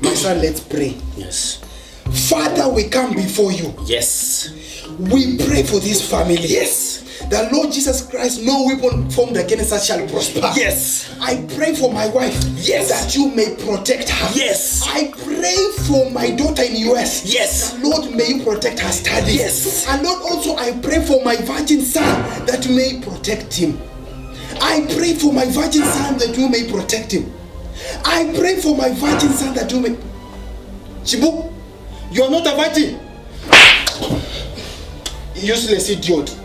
My son, let's pray. Yes. Father, we come before you. Yes. We pray for this family. Yes. The Lord Jesus Christ, no weapon formed against us shall prosper. Yes. I pray for my wife. Yes. That you may protect her. Yes. I pray for my daughter in US. Yes. The Lord, may you protect her studies. Yes. And Lord, also I pray for my virgin son that you may protect him. I pray for my virgin son that you may protect him. I pray for my virgin son that you may... Chibu, you are not a virgin. Useless idiot.